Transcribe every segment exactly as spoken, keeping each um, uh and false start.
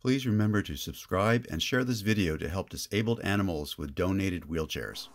Please remember to subscribe and share this video to help disabled animals with donated wheelchairs.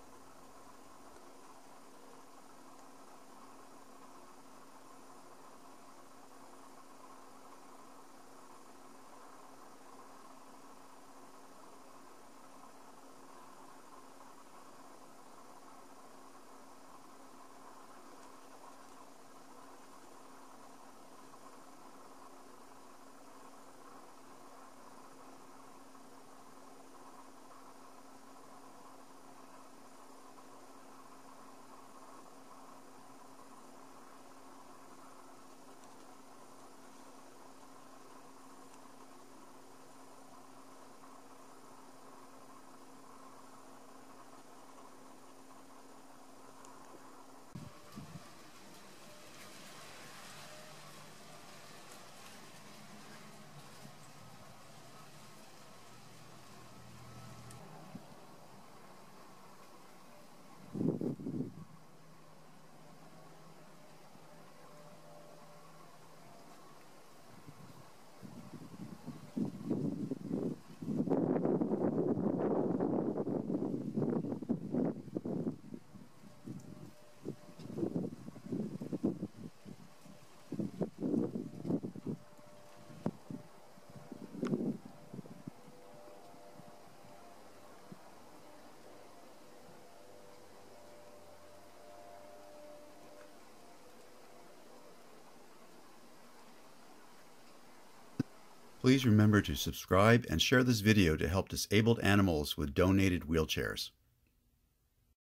Please remember to subscribe and share this video to help disabled animals with donated wheelchairs.